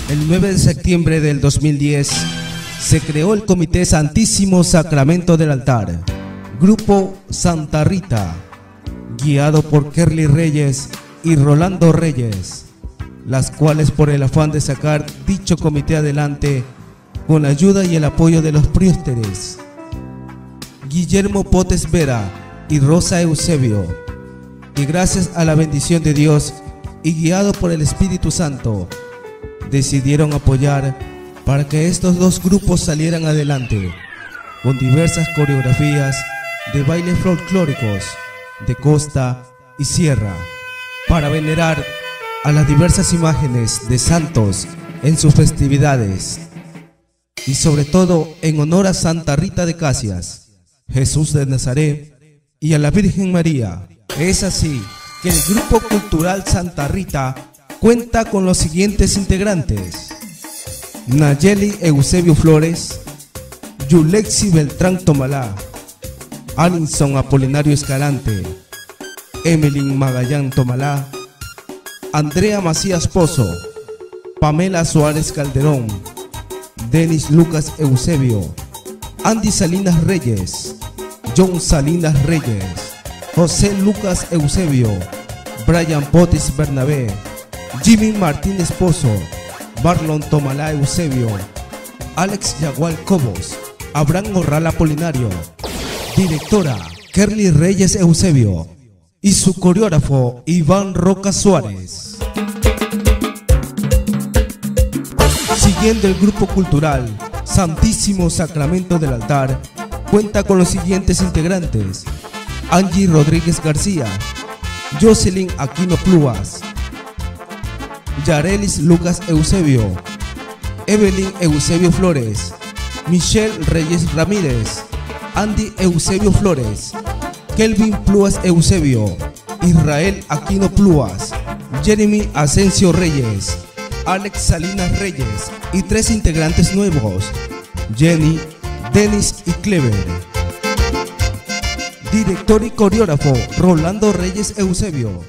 El 9 de septiembre del 2010 se creó el Comité Santísimo Sacramento del Altar, Grupo Santa Rita, guiado por Kerly Reyes y Rolando Reyes, las cuales por el afán de sacar dicho comité adelante con la ayuda y el apoyo de los priesteres Guillermo Potes Vera y Rosa Eusebio, y gracias a la bendición de Dios y guiado por el Espíritu Santo, decidieron apoyar para que estos dos grupos salieran adelante con diversas coreografías de bailes folclóricos de costa y sierra, para venerar a las diversas imágenes de santos en sus festividades, y sobre todo en honor a Santa Rita de Cacias, Jesús de Nazaret y a la Virgen María. Es así que el Grupo Cultural Santa Rita cuenta con los siguientes integrantes: Nayeli Eusebio Flores, Yulexi Beltrán Tomalá, Alinson Apolinario Escalante, Emelyn Magallán Tomalá, Andrea Macías Pozo, Pamela Suárez Calderón, Denis Lucas Eusebio, Andy Salinas Reyes, John Salinas Reyes, José Lucas Eusebio, Brian Potis Bernabé, Jimmy Martínez Pozo, Marlon Tomalá Eusebio, Alex Yagual Cobos, Abraham Morral Apolinario, directora Kerly Reyes Eusebio y su coreógrafo Iván Roca Suárez. Siguiendo el Grupo Cultural Santísimo Sacramento del Altar, cuenta con los siguientes integrantes: Angie Rodríguez García, Jocelyn Aquino Pluas, Yarelis Lucas Eusebio, Evelyn Eusebio Flores, Michelle Reyes Ramírez, Andy Eusebio Flores, Kelvin Pluas Eusebio, Israel Aquino Pluas, Jeremy Asensio Reyes, Alex Salinas Reyes y 3 integrantes nuevos: Jenny, Denis y Clever. Director y coreógrafo Rolando Reyes Eusebio.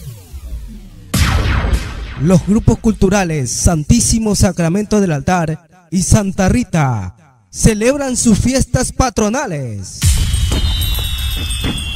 Los grupos culturales Santísimo Sacramento del Altar y Santa Rita celebran sus fiestas patronales.